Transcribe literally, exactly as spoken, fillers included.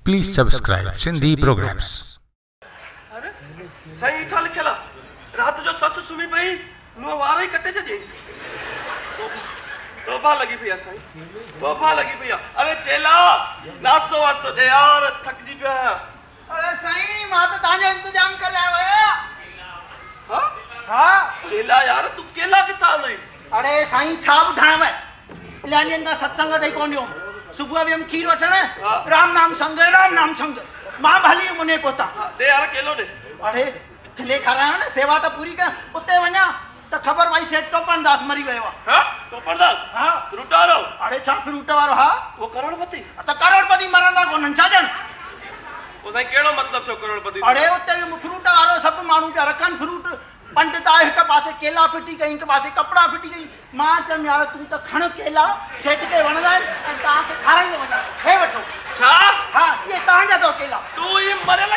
Please subscribe Sindhi programs. अरे सही छा लिखियल रात जो सस सुमी पई नो वार ही कटे छजेस तोबा लगी पई साईं तोबा लगी पई अरे चेला नास्तो वास्तो दे यार थक जी पिया अरे साईं मां तो ताने इंतजाम कर लाया हुआ हां हां चेला यार तू केला किथा लई अरे साईं छा बुधाय मैं लानी अंदा सत्संग दई कोनियो सुबह भी हम खीर वठण राम नाम संग राम नाम संग मां भली मुने पोता दे यार केलो दे अरे थले खरायो ना सेवा तो पूरी कर उते वणा तो खबर भाई सेठ टोपन दास मरी गयो हां टोपन दास हां फ्रूटारो अरे छा फ्रूट वारो हां वो करोड़पति तो करोड़पति मरंदा कोन छाजन वो साईं केड़ो मतलब छो करोड़पति अरे उते फ्रूट वारो सब मानू पे रखन फ्रूट पंडित आए एक पासे केला फिटी गई एक पासे कपड़ा फिटी गई मां चम यार तू तो खण केला सेठ के वणदा ता के खाराई वणा हे वठो छा हां ये तां जा तो केला तू ये मरेला